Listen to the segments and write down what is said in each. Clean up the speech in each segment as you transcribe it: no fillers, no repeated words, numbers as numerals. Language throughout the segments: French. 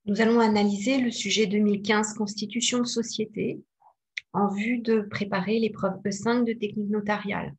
Nous allons analyser le sujet 2015 Constitution de société en vue de préparer l'épreuve E5 de technique notariale.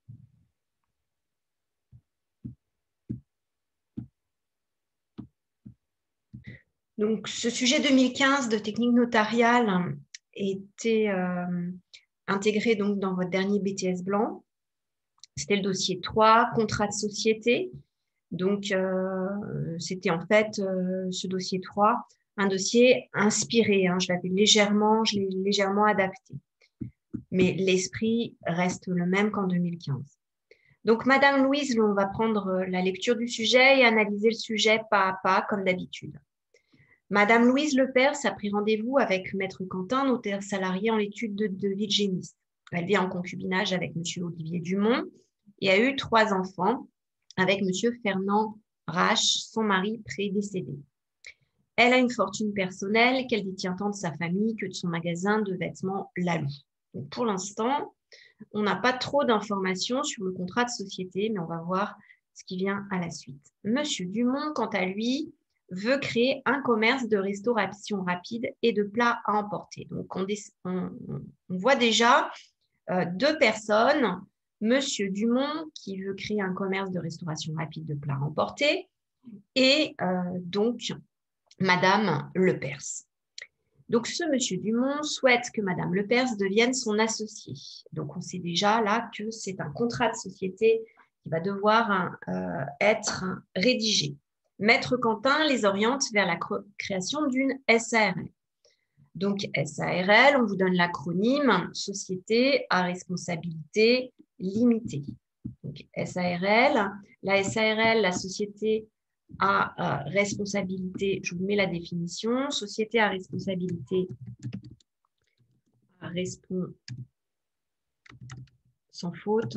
Donc, ce sujet 2015 de technique notariale était intégré donc dans votre dernier BTS blanc. C'était le dossier 3, contrat de société. Donc, c'était en fait ce dossier 3, un dossier inspiré. Je l'ai légèrement adapté. Mais l'esprit reste le même qu'en 2015. Donc, Madame Louise, on va prendre la lecture du sujet et analyser le sujet pas à pas, comme d'habitude. Madame Louise Lepers a pris rendez-vous avec Maître Quentin, notaire salarié en l'étude de vie de géniste. Elle vit en concubinage avec Monsieur Olivier Dumont et a eu 3 enfants avec Monsieur Fernand Rache, son mari prédécédé. Elle a une fortune personnelle qu'elle détient tant de sa famille que de son magasin de vêtements Lalou. Donc, pour l'instant, on n'a pas trop d'informations sur le contrat de société, mais on va voir ce qui vient à la suite. Monsieur Dumont, quant à lui, veut créer un commerce de restauration rapide et de plats à emporter. Donc, on voit déjà 2 personnes. Monsieur Dumont, qui veut créer un commerce de restauration rapide de plats à emporter, et donc Madame Lepers. Donc, ce monsieur Dumont souhaite que Madame Lepers devienne son associée. Donc, on sait déjà là que c'est un contrat de société qui va devoir être rédigé. Maître Quentin les oriente vers la création d'une SARL. Donc, SARL, on vous donne l'acronyme Société à responsabilité limitée. Donc, SARL, la société à responsabilité, je vous mets la définition, société à responsabilité sans faute,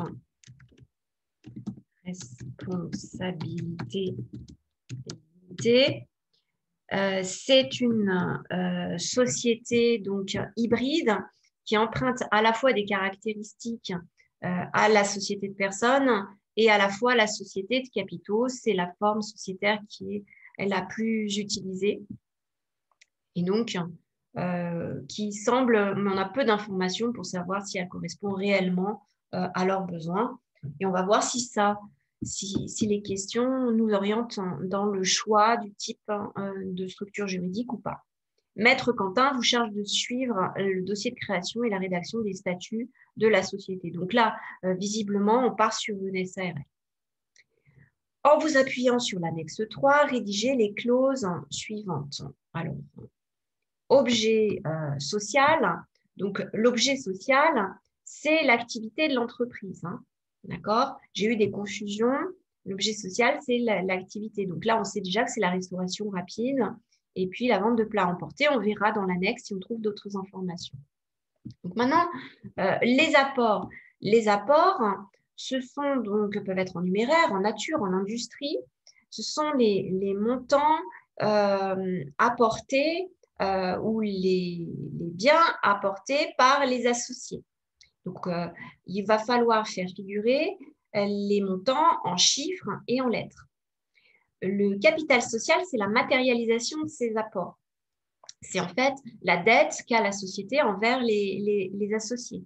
responsabilité limitée. C'est une société donc hybride qui emprunte à la fois des caractéristiques à la société de personnes et à la fois la société de capitaux. C'est la forme sociétaire qui est la plus utilisée. Et donc, qui semble, on a peu d'informations pour savoir si elle correspond réellement à leurs besoins. Et on va voir si les questions nous orientent dans le choix du type de structure juridique ou pas. Maître Quentin vous charge de suivre le dossier de création et la rédaction des statuts de la société. Donc là, visiblement, on part sur une SARL. En vous appuyant sur l'annexe 3, rédigez les clauses suivantes. Alors, objet social. Donc, l'objet social, c'est l'activité de l'entreprise. D'accord? J'ai eu des confusions. L'objet social, c'est l'activité. Donc là, on sait déjà que c'est la restauration rapide et puis la vente de plats emportés. On verra dans l'annexe si on trouve d'autres informations. Donc maintenant, les apports. Les apports, ce sont donc, peuvent être en numéraire, en nature, en industrie. Ce sont les montants apportés ou les biens apportés par les associés. Donc, il va falloir faire figurer les montants en chiffres et en lettres. Le capital social, c'est la matérialisation de ces apports. C'est en fait la dette qu'a la société envers les associés.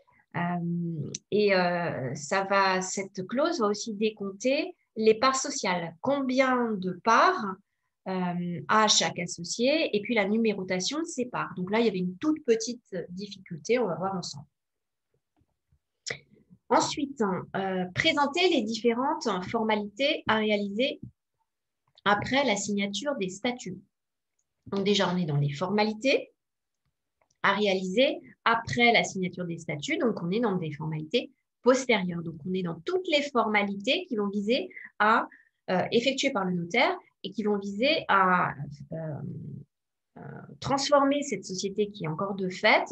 Cette clause va aussi décompter les parts sociales. Combien de parts à chaque associé et puis la numérotation de ces parts. Donc là, il y avait une toute petite difficulté, on va voir ensemble. Ensuite, présenter les différentes formalités à réaliser après la signature des statuts. Donc déjà, on est dans les formalités à réaliser après la signature des statuts. Donc, on est dans des formalités postérieures. Donc, on est dans toutes les formalités qui vont viser à effectuer par le notaire et qui vont viser à transformer cette société qui est encore de fait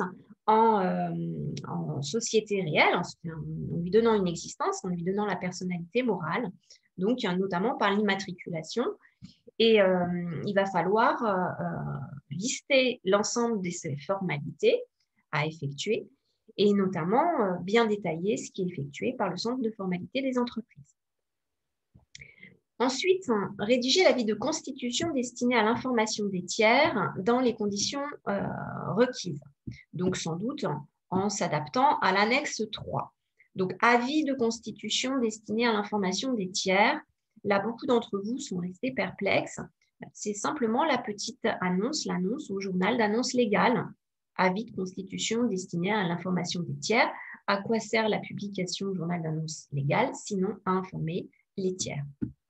en société réelle, en lui donnant une existence, en lui donnant la personnalité morale, donc notamment par l'immatriculation. Et il va falloir lister l'ensemble de ces formalités à effectuer et notamment bien détailler ce qui est effectué par le centre de formalité des entreprises. Ensuite, rédiger l'avis de constitution destiné à l'information des tiers dans les conditions requises. Donc, sans doute en s'adaptant à l'annexe 3. Donc, avis de constitution destiné à l'information des tiers. Là, beaucoup d'entre vous sont restés perplexes. C'est simplement la petite annonce, l'annonce au journal d'annonce légale. Avis de constitution destiné à l'information des tiers. À quoi sert la publication au journal d'annonce légale, sinon à informer les tiers.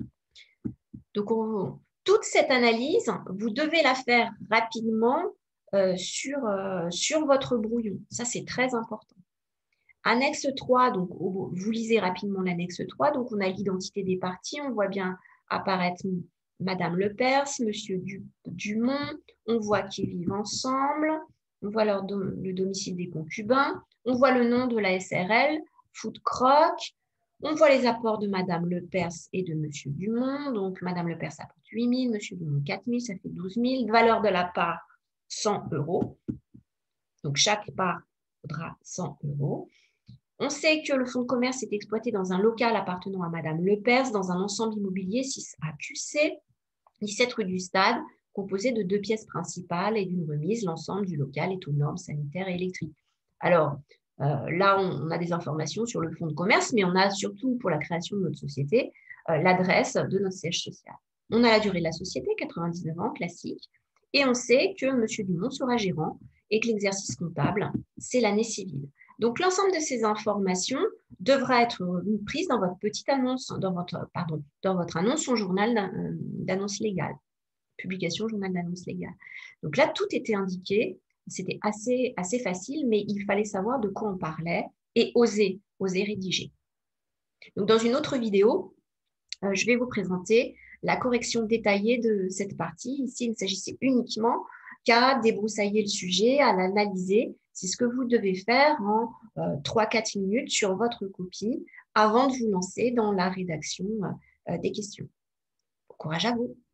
Donc, toute cette analyse, vous devez la faire rapidement sur votre brouillon. Ça, c'est très important. Annexe 3, donc vous lisez rapidement l'annexe 3. Donc, on a l'identité des parties. On voit bien apparaître Madame Lepers, Monsieur Dumont. On voit qu'ils vivent ensemble. On voit le domicile des concubins. On voit le nom de la SRL, Food Croc. On voit les apports de Madame Lepers et de Monsieur Dumont. Donc, Madame Lepers apporte 8 000, Monsieur Dumont 4 000, ça fait 12 000. Valeur de la part, 100 €. Donc, chaque part vaudra 100 €. On sait que le fonds de commerce est exploité dans un local appartenant à Madame Lepers, dans un ensemble immobilier 6 AQC, 17 rue du Stade, composé de 2 pièces principales et d'une remise. L'ensemble du local est aux normes sanitaires et électriques. Alors, là, on a des informations sur le fonds de commerce, mais on a surtout, pour la création de notre société, l'adresse de notre siège social. On a la durée de la société, 99 ans, classique, et on sait que M. Dumont sera gérant et que l'exercice comptable, c'est l'année civile. Donc, l'ensemble de ces informations devra être prise dans votre petite annonce, dans votre annonce au journal d'annonce légale, publication au journal d'annonce légale. Donc là, tout était indiqué. C'était assez facile, mais il fallait savoir de quoi on parlait et oser rédiger. Donc, dans une autre vidéo, je vais vous présenter la correction détaillée de cette partie. Ici, il s'agissait uniquement qu'à débroussailler le sujet, à l'analyser. C'est ce que vous devez faire en 3-4 minutes sur votre copie avant de vous lancer dans la rédaction des questions. Bon courage à vous!